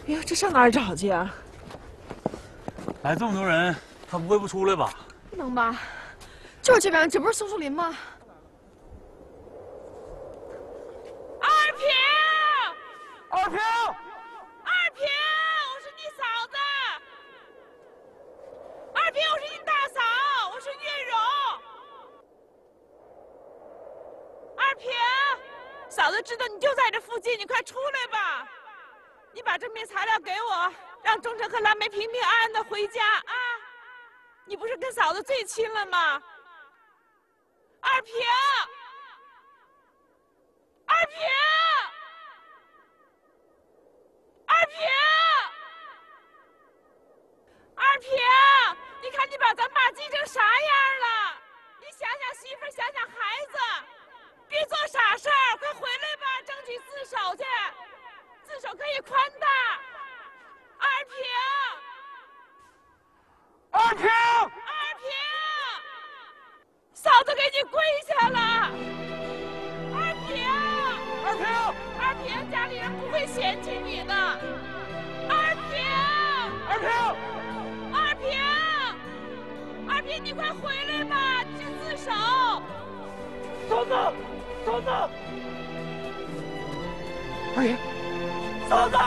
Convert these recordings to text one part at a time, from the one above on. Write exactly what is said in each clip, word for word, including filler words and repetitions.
哎呦，这上哪儿找去啊？ 来这么多人，他不会不出来吧？ 不能吧？就是这边，这不是松树林吗？二平， 二平， 二平，我是你嫂子。二平，我是你大嫂，我是月荣。二平，嫂子知道你就在这附近，你快出来吧。你把证明材料给我，让钟诚和蓝莓平平安安的回家啊！你不是跟嫂子最亲了吗？二平，二平，二平，二平，你看你把咱爸急成啥样了？你想想媳妇儿，想想孩子，别做傻事儿，快回来吧，争取自首去。自首可以宽大，二平， 二平， 二平，嫂子给你跪下了，二平， 二平， 二平，家里人不会嫌弃你的，二平， 二平， 二平，二平，你快回来吧，去自首。 嫂子，嫂子，二平。嫂子，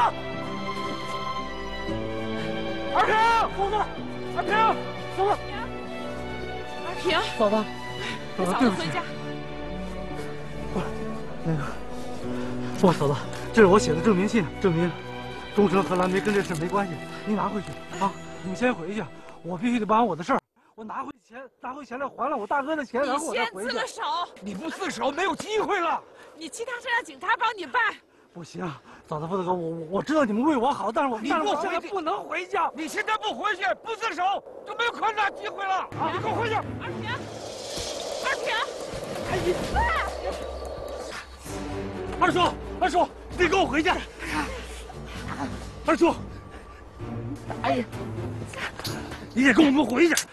二平，嫂子，二平，嫂子， 二平， 嫂子，嫂子，对不起。 回家。 不，那个，不，嫂子，这是我写的证明信，证明钟诚和蓝莓跟这事没关系。你拿回去啊！你先回去，我必须得办完我的事儿。我拿回钱，拿回钱来还了我大哥的钱，然后我再回去。 你先自了手， 你不自首，没有机会了。 你其他事让警察帮你办。 不行，嫂子，不能哥，我我知道你们为我好，但是我你但是我不回去现在不能回去。 你现在不回去，不自首，就没有宽大机会了。啊！你给我回去！ 二平，二平， 哎呀！二叔，二叔，你给我回去！二叔，哎呀，你也跟我们回去！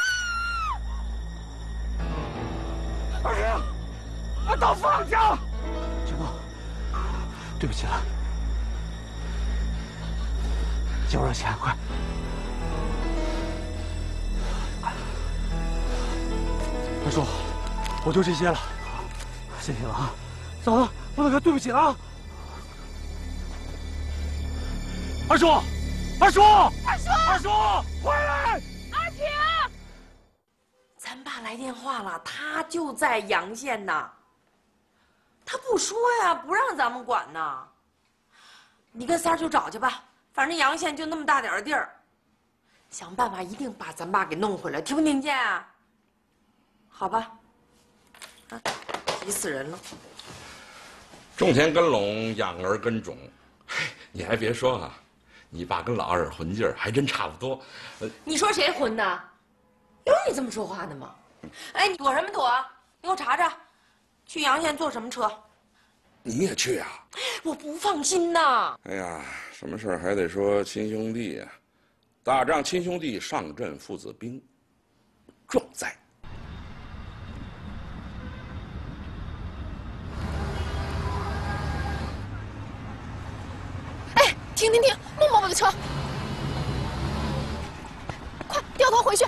二平，把刀放下！陈峰，对不起了，借我点钱，快！二叔，我就这些了，谢谢了啊，嫂子，不能哥，对不起了啊！二叔，二叔， 二叔， 二叔，回来！ 二平， 咱爸来电话了，他就在阳县呢。他不说呀，不让咱们管呢。你跟三儿去找去吧，反正阳县就那么大点地儿，想办法一定把咱爸给弄回来，听不听见啊？好吧。啊，急死人了。 种田跟垄，养儿跟种。你还别说啊，你爸跟老二混劲儿还真差不多。呃， 你说谁混的？有你这么说话的吗？哎，你躲什么躲？你给我查查，去阳县坐什么车？ 你也去啊？ 我不放心呐。 哎呀，什么事儿还得说亲兄弟呀、啊，打仗亲兄弟，上阵父子兵，重在。 哎，停停停，孟伯伯的车，快掉头回去。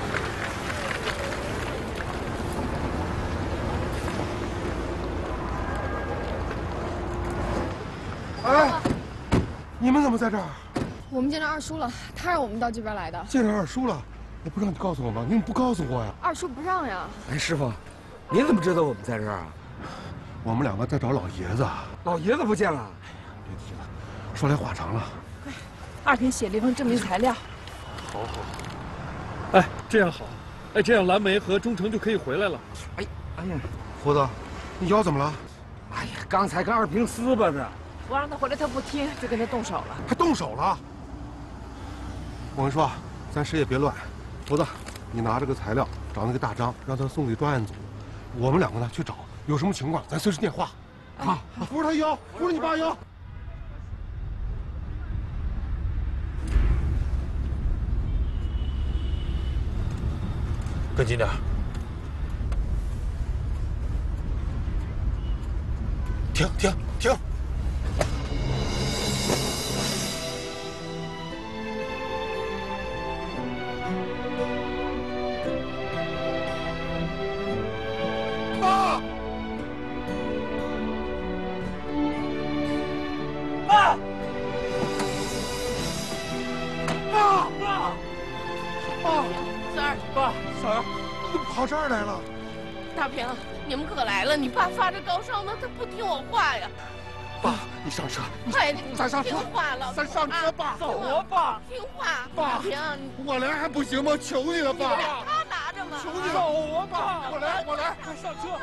哎，你们怎么在这儿？ 我们见着二叔了，他让我们到这边来的。 见着二叔了，我不让你告诉我吗？你怎么不告诉我呀？ 二叔不让呀。 哎，师傅，您怎么知道我们在这儿啊？ 我们两个在找老爷子。 老爷子不见了。 别提了，说来话长了。 快，二平写了一份证明材料。 好好。哎，这样好，哎，这样蓝莓和钟诚就可以回来了。 哎，哎呀， 胡子，你腰怎么了？ 哎呀，刚才跟二平撕巴着。 我让他回来，他不听，就跟他动手了。 还动手了？我跟你说，咱谁也别乱。胡子，你拿着个材料找那个大张，让他送给专案组。我们两个呢去找，有什么情况咱随时电话。啊，扶着他腰，扶着你爸腰。 跟紧点。 停停停！ 爸，爸，爸，爸， 三儿， 爸，三儿， 怎么跑这儿来了？ 大平，你们可来了！你爸发着高烧呢，他不听我话呀。 爸，你上车， 快点， 咱上车， 听话了， 咱上车，爸， 走啊，爸， 听话。 爸， 大平， 我来还不行吗？求你了，爸， 他拿着嘛。 求你了， 走啊，爸， 我来，我来， 快上车。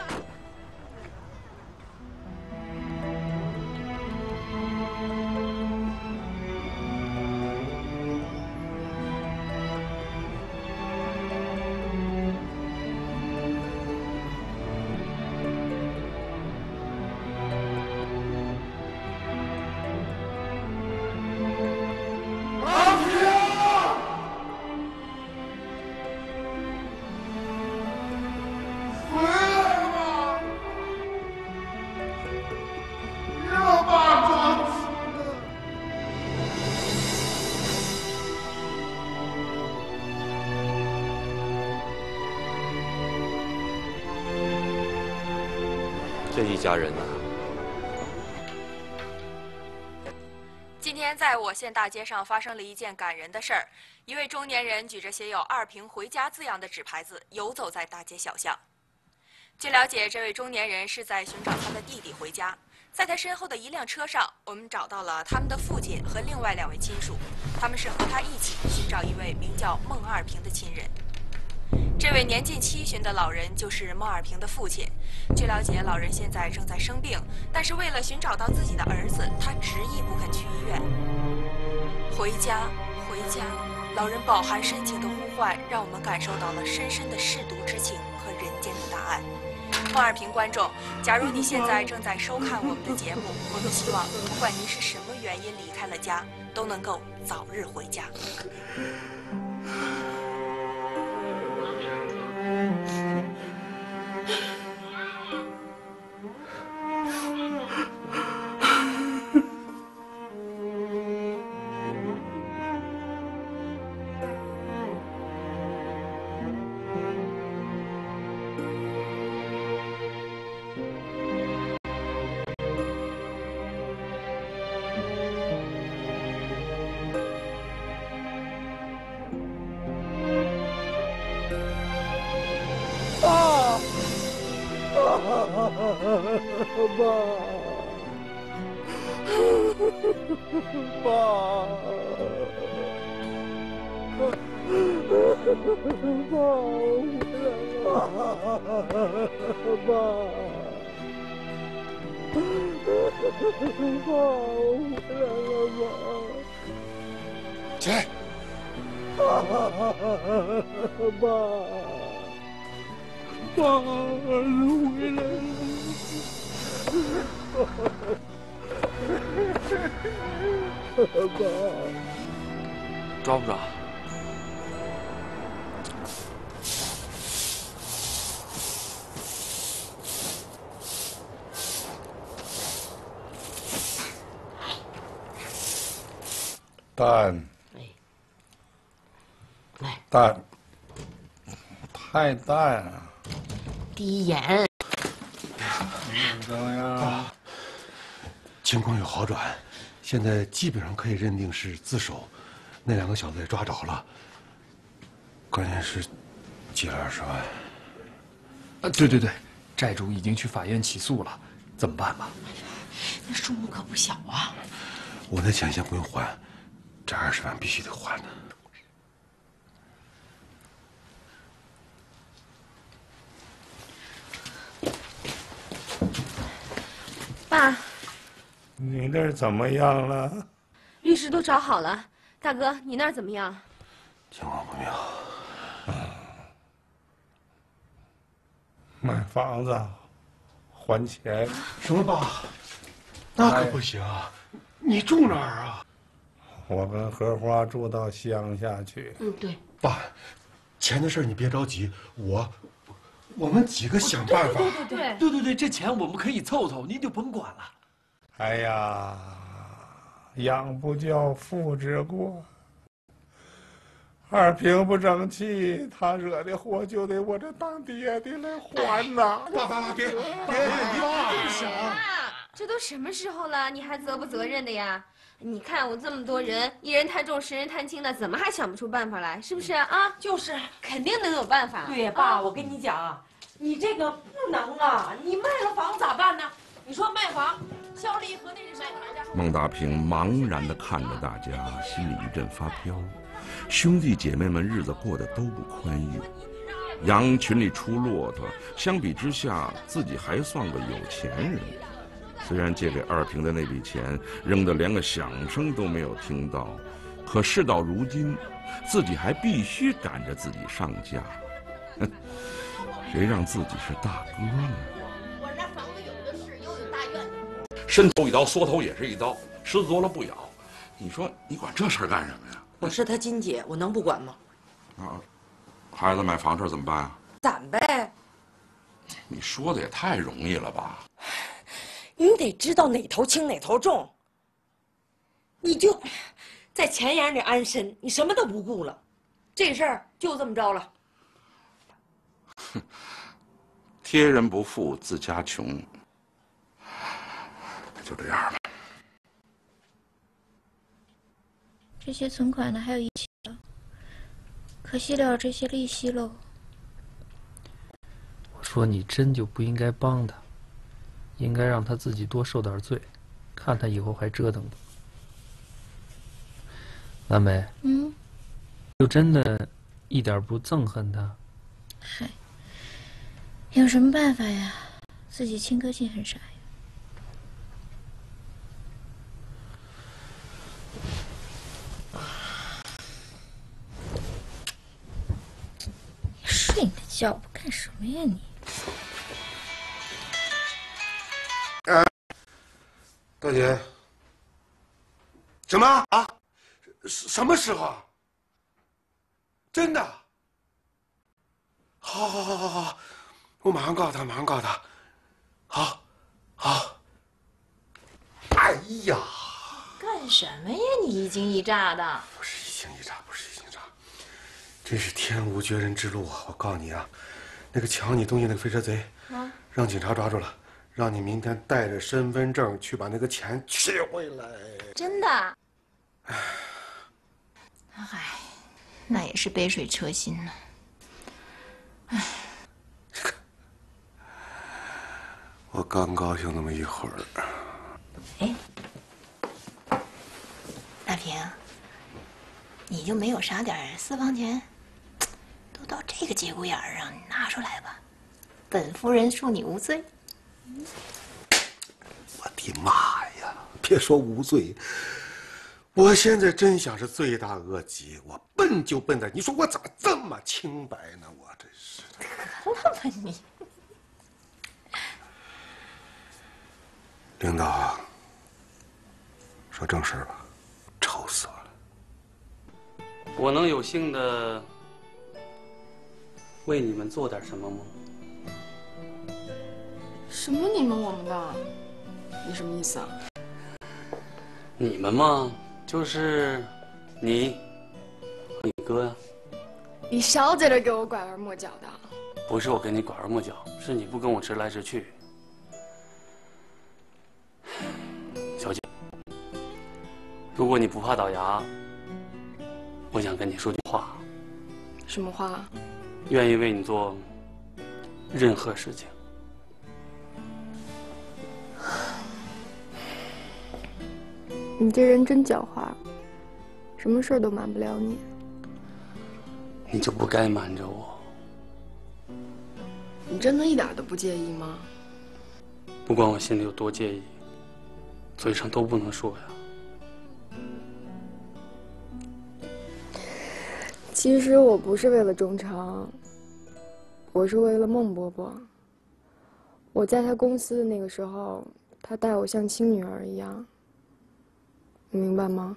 这一家人呐、 今天在我县大街上发生了一件感人的事儿，一位中年人举着写有“二平回家”字样的纸牌子游走在大街小巷。据了解，这位中年人是在寻找他的弟弟回家。在他身后的一辆车上，我们找到了他们的父亲和另外两位亲属，他们是和他一起寻找一位名叫孟二平的亲人。这位年近七旬的老人就是孟二平的父亲。据了解，老人现在正在生病，但是为了寻找到自己的儿子，他执意不肯去医院。回家，回家！老人饱含深情的呼唤，让我们感受到了深深的舐犊之情和人间的大爱。孟二平观众，假如你现在正在收看我们的节目，我们希望不管您是什么原因离开了家，都能够早日回家。 起来！ 爸，爸，儿子回来了。爸， 抓不抓？ 淡， 来， 淡，太淡啊！ 滴眼。 怎么样？ 情况有好转，现在基本上可以认定是自首。那两个小子也抓着了，关键是借了二十万。 啊，对对对，债主已经去法院起诉了，怎么办吧？ 那数目可不小啊！ 我的钱先不用还，这二十万必须得还的。 爸， 你那儿怎么样了？ 律师都找好了。大哥，你那儿怎么样？ 情况不妙。 买房子，还钱。 什么爸？那可不行啊！你住哪儿啊？ 我跟荷花住到乡下去。 嗯，对。 爸，钱的事你别着急，我，我们几个想办法。 对对对对对对，这钱我们可以凑凑，您就甭管了。 哎呀，养不教，父之过。二平不争气，他惹的祸就得我这当爹的来还呐！ 爸爸爸，别别别！ 爸，这都都什么时候了，你还责不责任的呀？你看我这么多人，一人担重，十人担轻的，怎么还想不出办法来？是不是啊？ 就是， 肯定能有办法。 对呀，爸，我跟你讲啊，你这个不能啊，你卖了房咋办呢？你说卖房，肖丽和那是谁？ 孟大平茫然地看着大家，心里一阵发飘。兄弟姐妹们日子过得都不宽裕，羊群里出骆驼，相比之下，自己还算个有钱人。虽然借给二平的那笔钱扔得连个响声都没有听到，可事到如今，自己还必须赶着自己上架。哼，谁让自己是大哥呢？ 我这房子有的是，又有大院。 伸头一刀，缩头也是一刀，狮子多了不咬。你说你管这事儿干什么呀？ 我是他金姐，我能不管吗？ 啊，孩子买房事怎么办啊？ 攒呗。 你说的也太容易了吧？ 你得知道哪头轻哪头重。你就在钱眼里安身，你什么都不顾了，这事儿就这么着了。 哼，贴人不富，自家穷，就这样吧。 这些存款呢，还有一起了，可惜了这些利息喽。 我说你真就不应该帮他，应该让他自己多受点罪，看他以后还折腾不。蓝莓， 嗯， 就真的一点不憎恨他？ 嗨，有什么办法呀？自己亲哥心很傻呀。睡你的觉吧，干什么呀你？ 哎，大姐，什么啊？什什么时候啊？真的？好，好，好，好，好，我马上告诉他，马上告诉他。好，好。哎呀！ 干什么呀？你一惊一乍的。 不是一惊一乍，不是一惊一乍，真是天无绝人之路啊！我告诉你啊，那个抢你东西那个飞车贼，啊，让警察抓住了，让你明天带着身份证去把那个钱取回来。 真的？唉。唉，那也是杯水车薪呢。唉， 我刚高兴那么一会儿。 哎，大平，你就没有啥点私房钱？都到这个节骨眼儿上，你拿出来吧，本夫人恕你无罪。 我的妈呀！别说无罪。我现在真想是罪大恶极，我笨就笨在，你说我怎么这么清白呢？我真是的。 得了吧你！ 领导啊，说正事吧，愁死我了。 我能有幸的为你们做点什么吗？ 什么你们我们的？你什么意思啊？ 你们嘛。就是你，你哥呀。 你少在这给我拐弯抹角的。 不是我跟你拐弯抹角，是你不跟我直来直去。小姐，如果你不怕倒牙，我想跟你说句话。 什么话？ 愿意为你做任何事情。 你这人真狡猾，什么事儿都瞒不了你。 你就不该瞒着我。 你真的一点都不介意吗？ 不管我心里有多介意，嘴上都不能说呀。 其实我不是为了钟诚，我是为了孟伯伯。我在他公司的那个时候，他待我像亲女儿一样。你明白吗？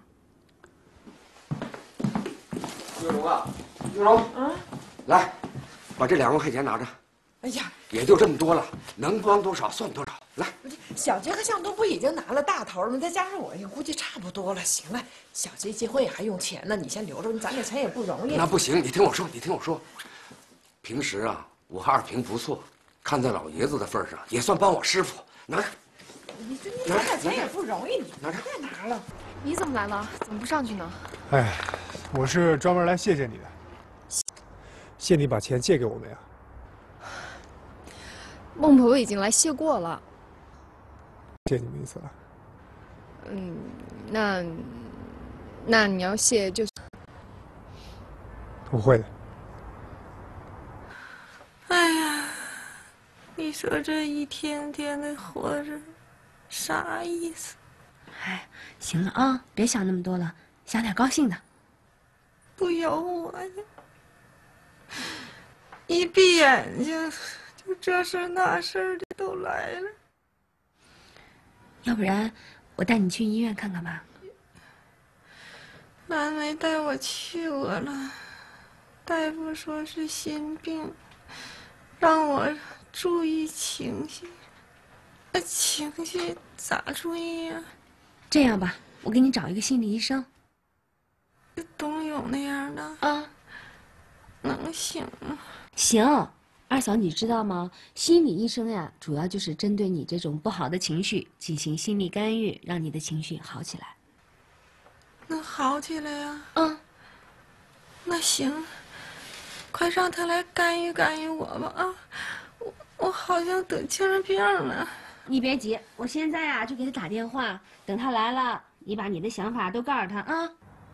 玉荣啊，玉荣，嗯，来，把这两万块钱拿着。 哎呀， 也就这么多了，能帮多少算多少。来， 小杰和向东不已经拿了大头了吗？再加上我，估计差不多了。行了，小杰结婚也还用钱呢，你先留着，咱这钱也不容易。 那不行，你听我说，你听我说，平时啊，我和二平不错，看在老爷子的份上，也算帮我师傅。拿着。 你这你拿点钱也不容易，你别拿了。 你怎么来了？怎么不上去呢？ 哎，我是专门来谢谢你的，谢你把钱借给我们呀。 孟婆婆已经来谢过了。 谢你们一次了。 嗯，那那你要谢就。 我会的。 哎呀，你说这一天天的活着，啥意思？ 哎，行了啊，别想那么多了，想点高兴的。 不由我呀，一闭眼睛，就这事那事的都来了。 要不然，我带你去医院看看吧。 蓝莓带我去过了，大夫说是心病，让我注意情绪。那情绪咋注意呀？ 这样吧，我给你找一个心理医生。 董勇那样的啊， 能行吗？ 行。二嫂，你知道吗？心理医生呀，主要就是针对你这种不好的情绪进行心理干预，让你的情绪好起来。 能好起来呀？ 嗯， 那行，快让他来干预干预我吧啊！我我好像得精神病了。 你别急，我现在呀就给他打电话，等他来了，你把你的想法都告诉他啊。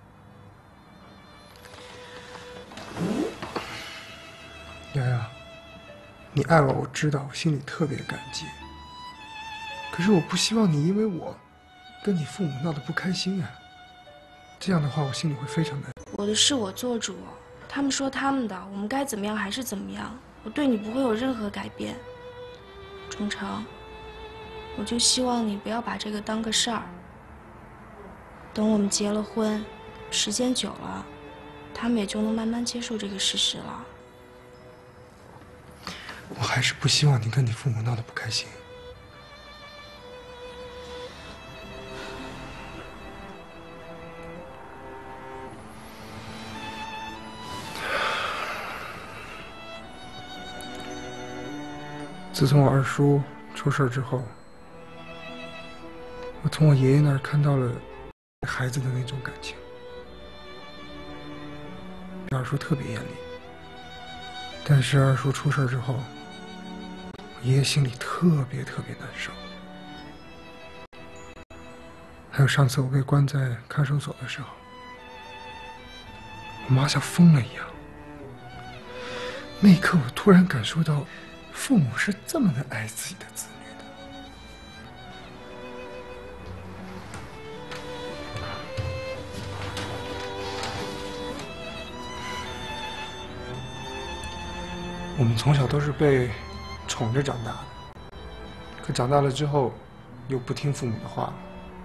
瑶瑶，你爱我，我知道，我心里特别感激。可是我不希望你因为我跟你父母闹得不开心啊，这样的话我心里会非常难。 我的事我做主，他们说他们的，我们该怎么样还是怎么样，我对你不会有任何改变。钟诚，我就希望你不要把这个当个事儿。等我们结了婚，时间久了，他们也就能慢慢接受这个事实了。 我还是不希望你跟你父母闹得不开心。自从我二叔出事之后，我从我爷爷那儿看到了孩子的那种感情。二叔特别严厉，但是二叔出事之后，我爷爷心里特别特别难受。还有上次我被关在看守所的时候，我妈像疯了一样。那一刻，我突然感受到，父母是这么的爱自己的子女的。我们从小都是被宠着长大的，可长大了之后，又不听父母的话，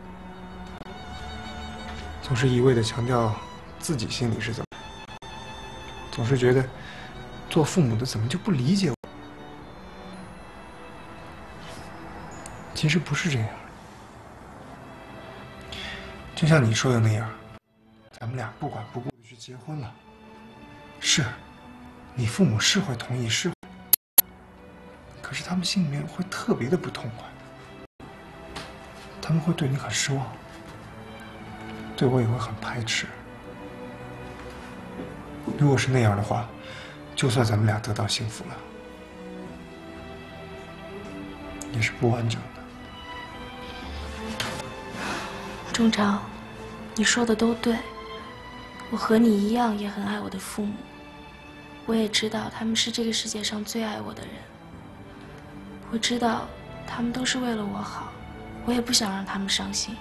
总是一味的强调自己心里是怎么，总是觉得做父母的怎么就不理解我。其实不是这样，就像你说的那样，咱们俩不管不顾的去结婚了，是，你父母是会同意，是，可是他们心里面会特别的不痛快，他们会对你很失望，对我也会很排斥。如果是那样的话，就算咱们俩得到幸福了，也是不完整的。 钟诚，你说的都对，我和你一样也很爱我的父母，我也知道他们是这个世界上最爱我的人，我知道他们都是为了我好，我也不想让他们伤心。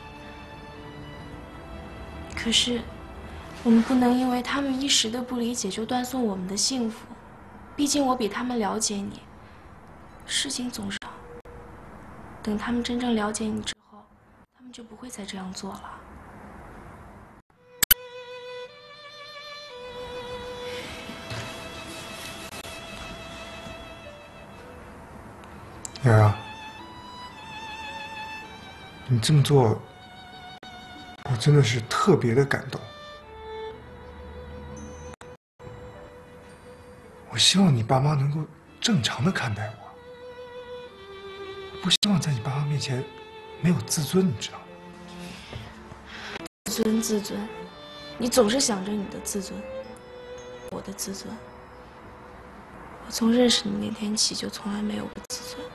可是，我们不能因为他们一时的不理解就断送我们的幸福，毕竟我比他们了解你，事情总是等他们真正了解你之后，他们就不会再这样做了。 瑶瑶，你这么做，我真的是特别的感动。我希望你爸妈能够正常的看待我，不希望在你爸妈面前没有自尊，你知道吗？ 自尊自尊，你总是想着你的自尊，我的自尊。我从认识你那天起就从来没有过自尊。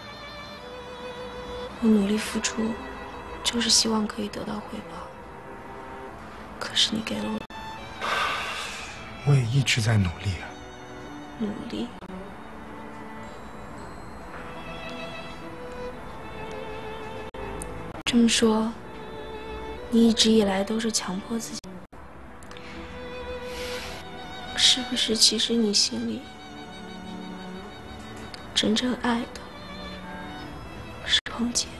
我努力付出，就是希望可以得到回报。可是你给了我， 我也一直在努力啊。 努力。这么说，你一直以来都是强迫自己，是不是？其实你心里真正爱的是彭姐，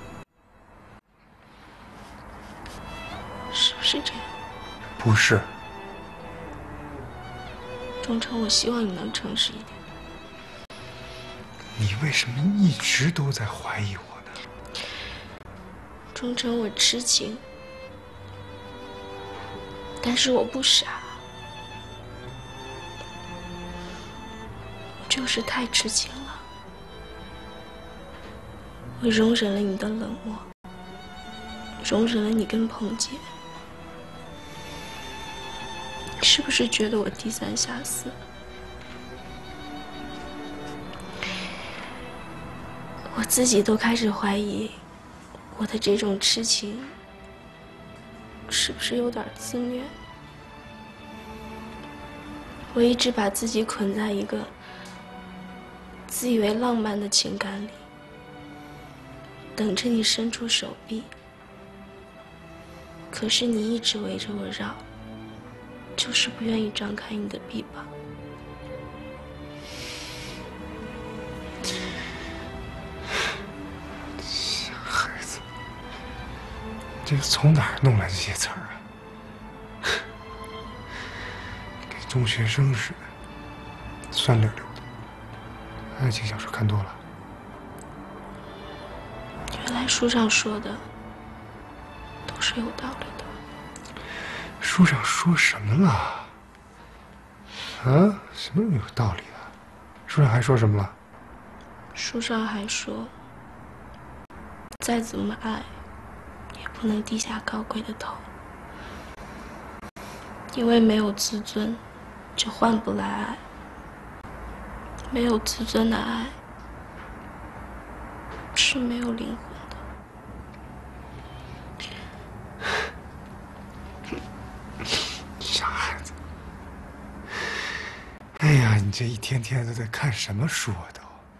是不是这样？ 不是。 钟诚，我希望你能诚实一点。 你为什么一直都在怀疑我呢？ 钟诚，我痴情，但是我不傻，我就是太痴情了。我容忍了你的冷漠，容忍了你跟彭姐。你是不是觉得我低三下四？我自己都开始怀疑，我的这种痴情是不是有点自虐？我一直把自己捆在一个自以为浪漫的情感里，等着你伸出手臂，可是你一直围着我绕，就是不愿意张开你的臂膀。 小孩子，这是从哪儿弄来这些词儿啊？跟中学生似的，酸溜溜的。爱情小说看多了。 原来书上说的都是有道理的。 书上说什么了？啊？什么有道理啊？书上还说什么了？ 书上还说，再怎么爱，也不能低下高贵的头，因为没有自尊，就换不来爱。没有自尊的爱，是没有灵魂的。 傻孩子！哎呀，你这一天天都在看什么书啊都？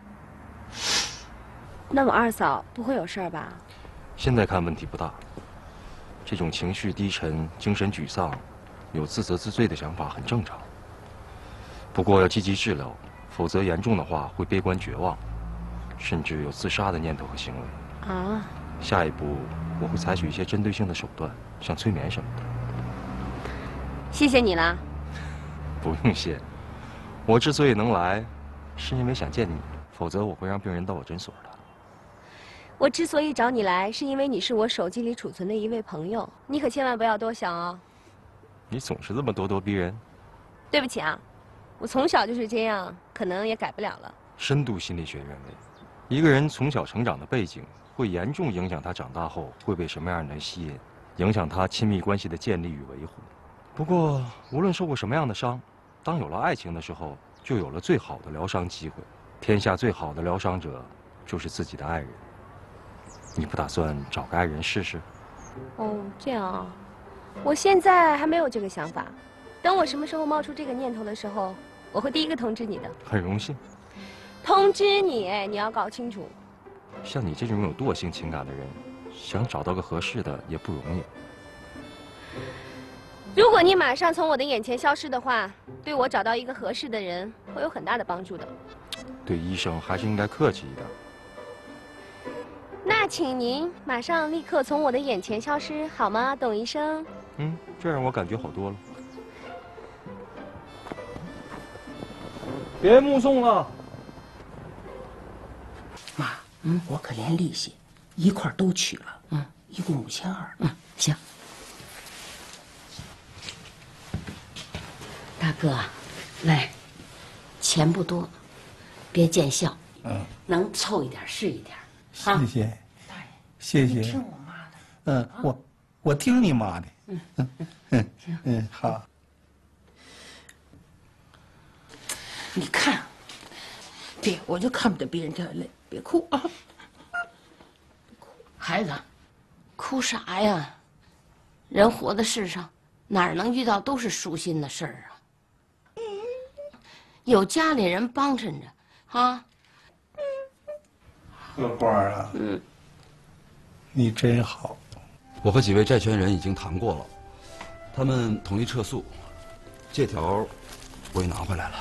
那我二嫂不会有事儿吧？ 现在看问题不大。这种情绪低沉、精神沮丧、有自责自罪的想法很正常。不过要积极治疗，否则严重的话会悲观绝望，甚至有自杀的念头和行为。 啊！ 下一步我会采取一些针对性的手段，像催眠什么的。 谢谢你了。 不用谢，我之所以能来，是因为想见你，否则我会让病人到我诊所的。 我之所以找你来，是因为你是我手机里储存的一位朋友，你可千万不要多想哦。 你总是这么咄咄逼人。 对不起啊，我从小就是这样，可能也改不了了。 深度心理学认为，一个人从小成长的背景会严重影响他长大后会被什么样的人吸引，影响他亲密关系的建立与维护。不过，无论受过什么样的伤，当有了爱情的时候，就有了最好的疗伤机会。天下最好的疗伤者，就是自己的爱人。你不打算找个爱人试试？ 哦，这样啊，我现在还没有这个想法。等我什么时候冒出这个念头的时候，我会第一个通知你的。 很荣幸。 通知你，你要搞清楚。 像你这种有惰性情感的人，想找到个合适的也不容易。 如果你马上从我的眼前消失的话，对我找到一个合适的人会有很大的帮助的。 对医生还是应该客气一点。 那请您马上立刻从我的眼前消失，好吗，董医生？ 嗯，这让我感觉好多了。 别目送了。 妈，嗯，我可连利息一块都取了，嗯，一共五千二。嗯，行。大哥，来，钱不多，别见笑，嗯，能凑一点是一点。 谢谢， 谢谢。 你听我妈的。 嗯，我我听你妈的。 嗯嗯嗯嗯，好。 你看，别，我就看不得别人掉眼泪，别哭啊！孩子，哭啥呀？人活在世上，哪儿能遇到都是舒心的事儿啊？有家里人帮衬着，啊。 荷花啊， 嗯， 你真好。 我和几位债权人已经谈过了，他们同意撤诉，借条我也拿回来了。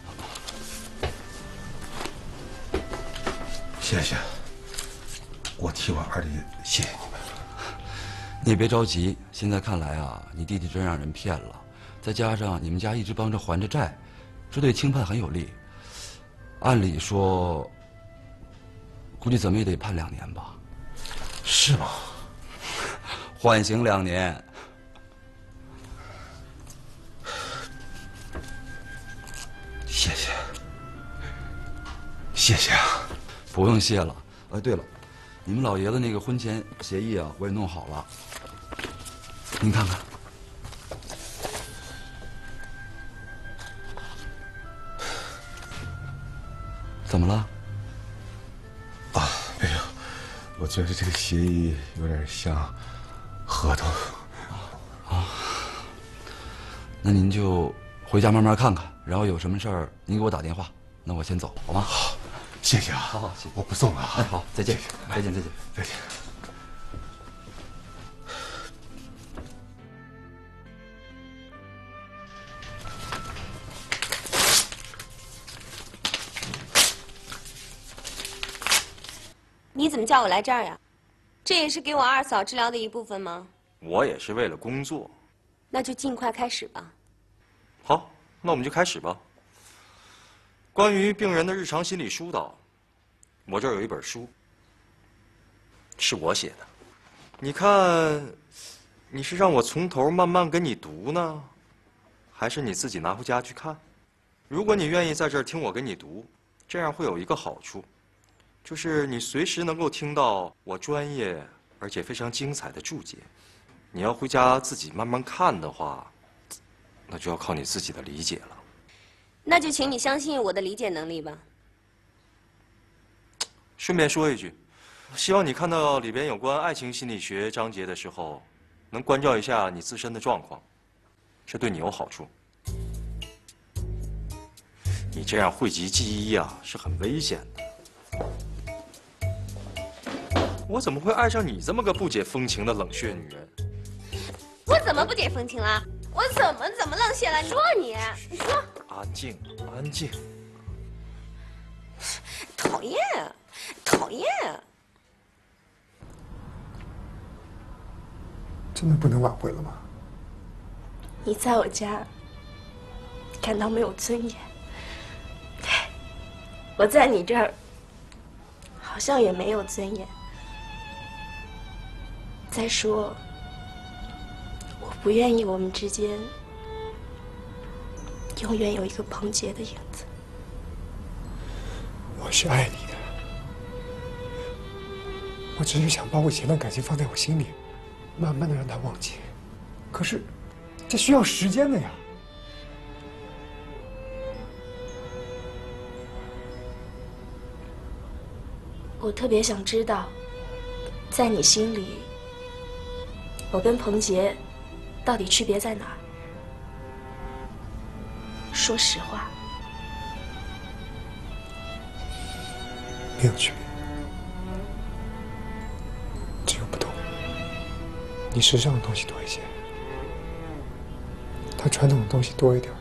谢谢，我替我二弟谢谢你们。 你也别着急，现在看来啊，你弟弟真让人骗了，再加上你们家一直帮着还着债，这对轻判很有利。按理说，估计怎么也得判两年吧？ 是吗？ 缓刑两年。 谢谢，谢谢啊！ 不用谢了。哎，对了，你们老爷子那个婚前协议啊，我也弄好了，您看看。怎么了？ 啊，没有，我觉得这个协议有点像合同。 啊，那您就回家慢慢看看，然后有什么事儿您给我打电话。那我先走，好吗？ 好，谢谢啊。 好好，谢谢。 我不送了啊。 哎，好，再见，再见，再见， 再见。 你怎么叫我来这儿呀？这也是给我二嫂治疗的一部分吗？ 我也是为了工作。 那就尽快开始吧。 好，那我们就开始吧。关于病人的日常心理疏导，我这儿有一本书，是我写的。你看，你是让我从头慢慢给你读呢，还是你自己拿回家去看？如果你愿意在这儿听我给你读，这样会有一个好处，就是你随时能够听到我专业而且非常精彩的注解。你要回家自己慢慢看的话，那就要靠你自己的理解了。 那就请你相信我的理解能力吧。 顺便说一句，希望你看到里边有关爱情心理学章节的时候，能关照一下你自身的状况，这对你有好处。你这样讳疾忌医啊，是很危险的。我怎么会爱上你这么个不解风情的冷血女人？ 我怎么不解风情了？我怎么怎么冷血了？你说你，你说。 安静，安静。 讨厌，讨厌。 真的不能挽回了吗？ 你在我家感到没有尊严，我在你这儿好像也没有尊严。再说，我不愿意我们之间永远有一个彭杰的影子。 我是爱你的，我只是想把我以前的感情放在我心里，慢慢的让他忘记。可是，这需要时间的呀。 我特别想知道，在你心里，我跟彭杰到底区别在哪儿？说实话， 没有区别，只有不同。你时尚的东西多一些，他传统的东西多一点。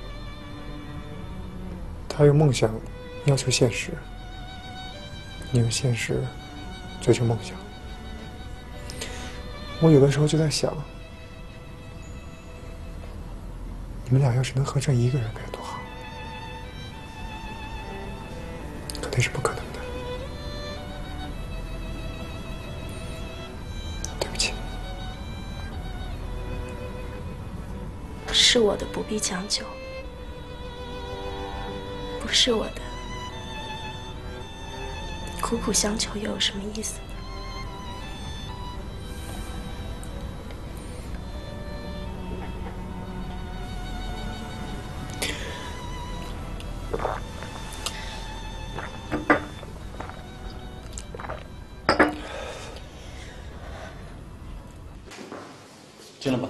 他用梦想要求现实，你用现实追求梦想。我有的时候就在想，你们俩要是能合成一个人该有多好。可那是不可能的。对不起。 是我的不必强求，不是我的苦苦相求又有什么意思呢？ 进来吧。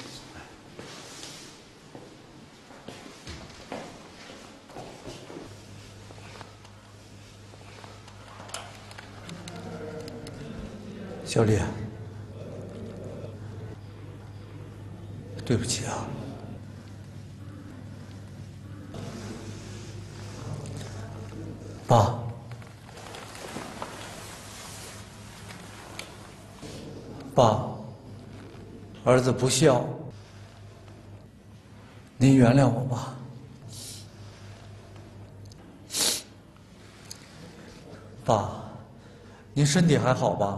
小丽，对不起啊。爸，爸，儿子不孝，您原谅我吧。爸，您身体还好吧？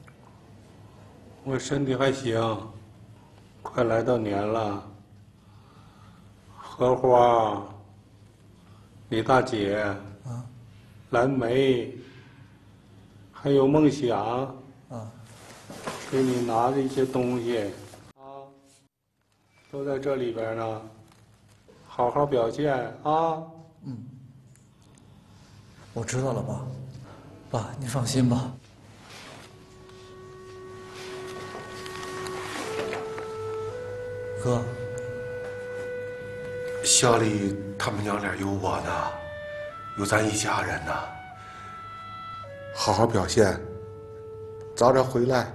我身体还行，快来到年了。荷花、李大姐、 啊、 蓝莓，还有梦想啊， 给你拿的一些东西啊，都在这里边呢。好好表现啊！ 嗯，我知道了，爸。爸，您放心吧。哥， 小丽他们娘俩有我呢，有咱一家人呢。好好表现，早点回来。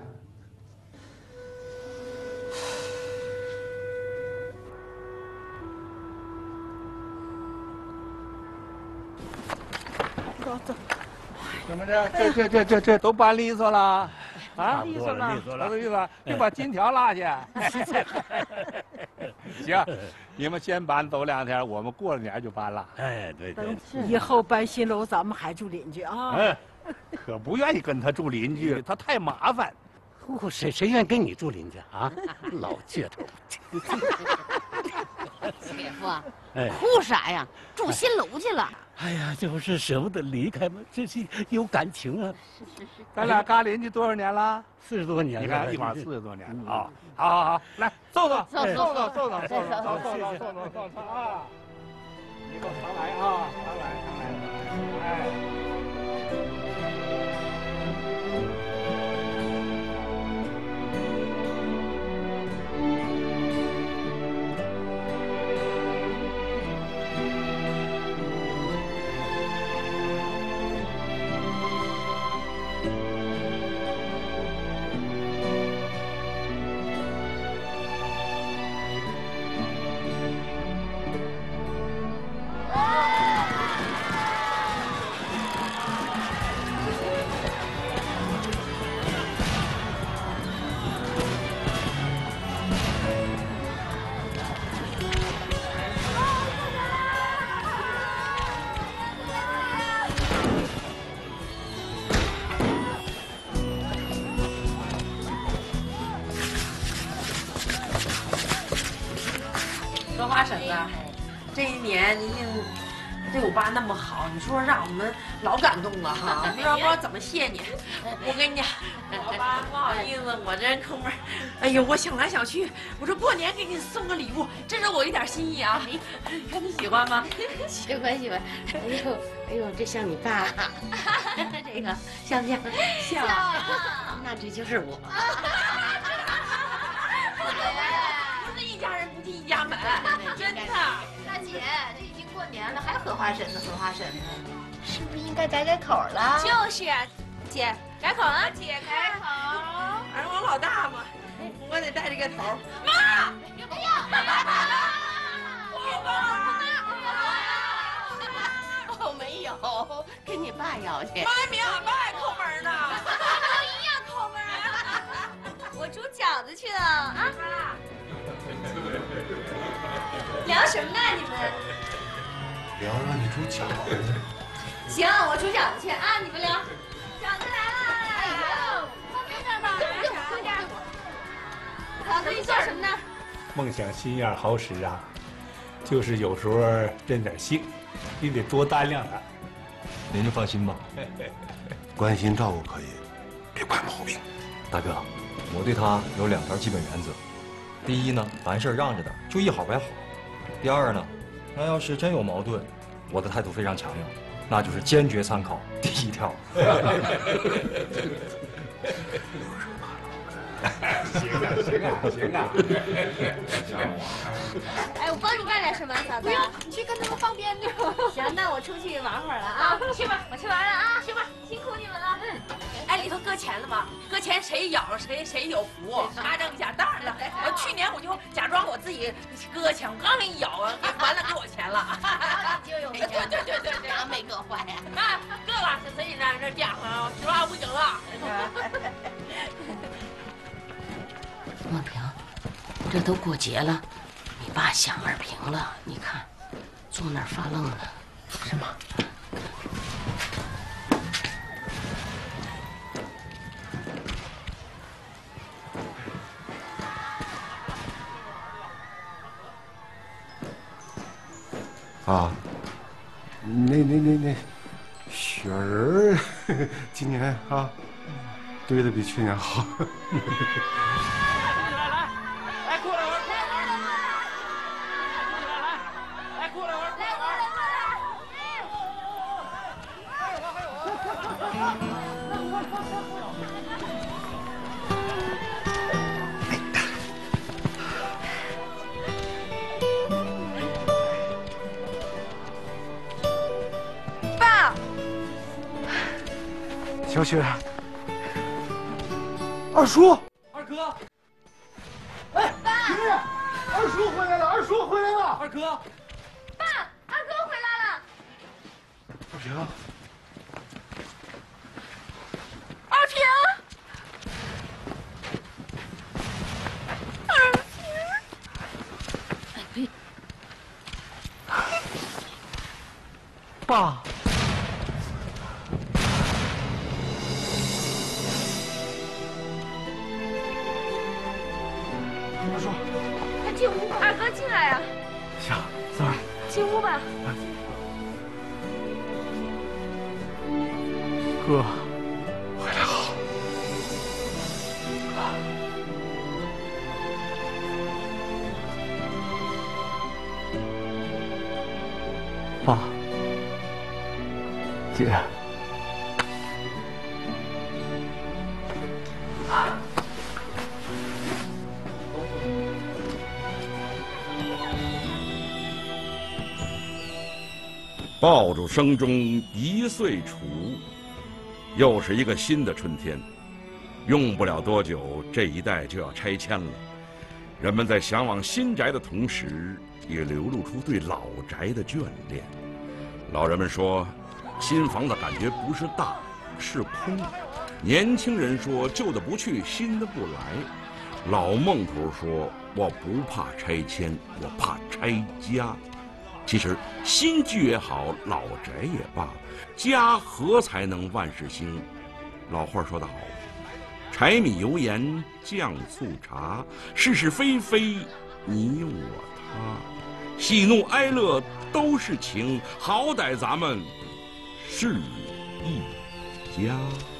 走走，怎么着？这这这这这都办利索了？啊， 利索了，利索了， 利索，别把金条落下。行，你们先搬走两天，我们过了年就搬了。 哎，对对。 以后搬新楼，咱们还住邻居啊。嗯，可不愿意跟他住邻居，他太麻烦。 哦，谁谁愿意跟你住邻居啊？老倔头。 姐夫啊， 哎， 哭啥呀？住新楼去了。 哎呀，这不是舍不得离开吗？这是有感情啊。 是是是。咱俩嘎邻居多少年了？ 四十多年了。 你看一晃四十多年了啊！好好好，来坐坐坐坐坐坐坐坐坐坐坐坐坐坐啊！你给我常来啊，常来常来，哎。 荷花婶子，这一年您对我爸那么好，你说让我们老感动了哈，不知道不知道怎么谢你。我跟你讲，我爸不好意思，我这抠门，哎呦，我想来想去，我说过年给你送个礼物，这是我一点心意啊。你看你喜欢吗？ 喜欢喜欢。哎呦哎呦，这像你爸，这个像不像？ 像。 那这就是我。 不是一家人不进一家门，真的。 大姐，这已经过年了，还荷花婶子荷花婶子，是不是应该改改口了？ 就是啊，姐，改口了， 姐改口。 儿我老大嘛，我得带这个头。妈！ 哎呀！ 我没有，跟你爸要去。 妈咪，俺爸也抠门呢。 都一样抠门。我煮饺子去了啊。聊什么呢你们？ 聊聊你煮饺子。 行，我煮饺子去啊，你们聊。饺子来了！哎呦，方便点吧，快点。嫂子，你做什么呢？ 梦想心眼好使啊，就是有时候任点性，你得多担量他。 您就放心吧， 关心照顾可以，别惯毛病。 大哥，我对他有两条基本原则：第一呢，凡事让着点，就一好百好；第二呢，那要是真有矛盾，我的态度非常强硬，那就是坚决参考第一条。 行行啊，行啊。 哎，我帮你干点什么，嫂子？你去跟他们放鞭子。行，那我出去玩会儿了啊。去吧，我去玩了啊。去吧，辛苦你们了。嗯。 哎，里头搁钱了吗？搁钱谁咬着谁谁有福。拿证夹当然了。呃，去年我就假装我自己搁钱，我刚一咬啊，完了给我钱了。 你就有对对对对对， 哪没搁坏呀？ 啊，搁了，谁谁让这家伙十万不行了。 莫平，这都过节了，你爸想二平了，你看，坐那儿发愣呢，是吗？ 啊，那那那那雪人儿今年啊堆的比去年好。 来过来玩，来来来，来过来玩，来过来玩。还有啊还有啊。 小雪，二叔， 二哥， 哎，婷婷，二叔回来了，二叔回来了， 二哥， 爸，二哥回来了。 二平， 二平，二平， 哎， 爸。 进屋，二哥进来呀。 行，三儿， 进屋吧。 哥，回来好。爸，姐。 爆竹声中一岁除，又是一个新的春天。用不了多久，这一带就要拆迁了。人们在向往新宅的同时，也流露出对老宅的眷恋。老人们说，新房子感觉不是大，是空。年轻人说，旧的不去，新的不来。老孟头说，我不怕拆迁，我怕拆家。其实新居也好，老宅也罢，家和才能万事兴。老话说得好，柴米油盐酱醋茶，是是非非你我他，喜怒哀乐都是情，好歹咱们是一家。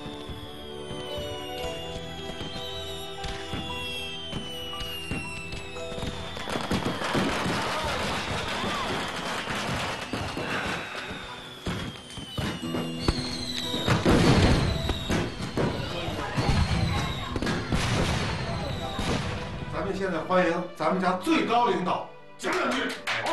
现在欢迎咱们家最高领导讲两句。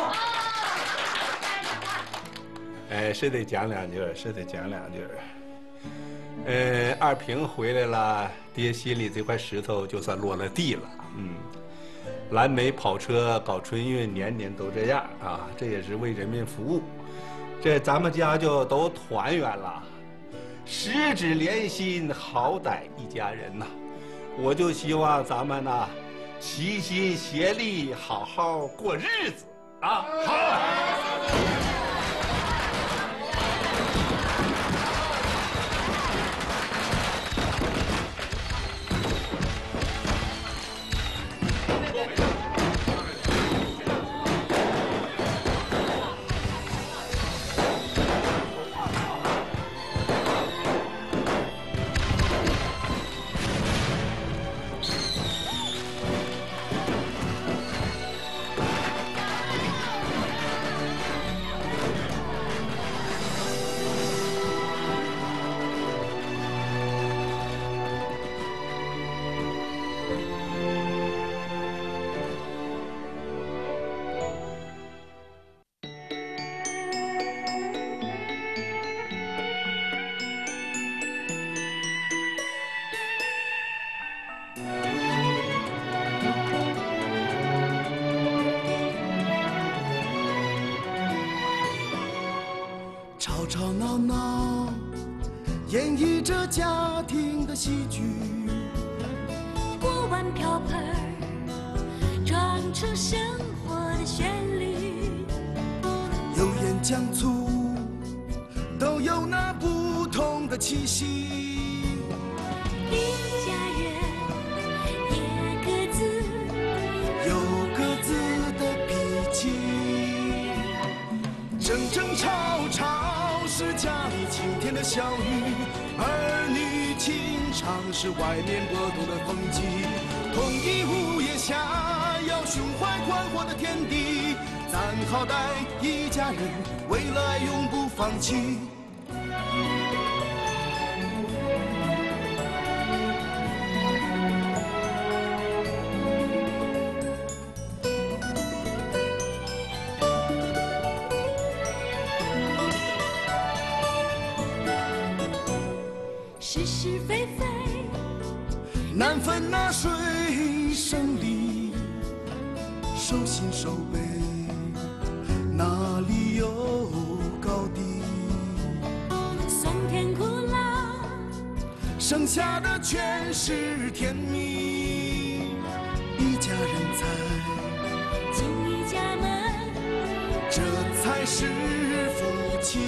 哎，是得讲两句，是得讲两句。呃，二平回来了，爹心里这块石头就算落了地了。嗯，蓝莓跑车搞春运，年年都这样啊，这也是为人民服务。这咱们家就都团圆了，十指连心，好歹一家人呐。我就希望咱们呐。齐心协力，好好过日子啊！好。 家庭的喜剧。 锅碗瓢盆装出生活的旋律， 油盐酱醋都有那不同的气息。 一家人也各自有各自的脾气，争争吵吵是家里晴天的小雨，儿女情长是外面波动的风景。同一屋檐下，要胸怀宽阔的天地，咱好歹一家人，未来永不放弃。 是是非非难分那谁胜利，手心手背哪里有高低？ 酸甜苦辣， 剩下的全是甜蜜。一家人才进一家门， 这才是夫妻。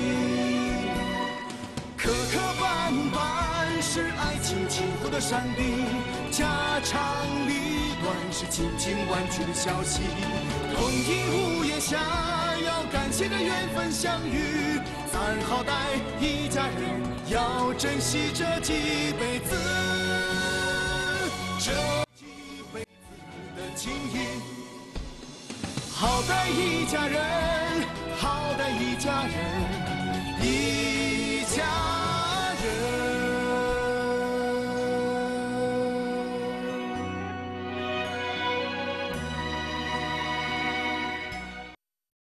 磕磕绊绊是爱情起伏的山顶，家长里短是轻轻弯曲的小溪。同一屋檐下，要感谢这缘分相遇，咱好歹一家人，要珍惜这几辈子，这几辈子的情谊。好歹一家人，好歹一家人。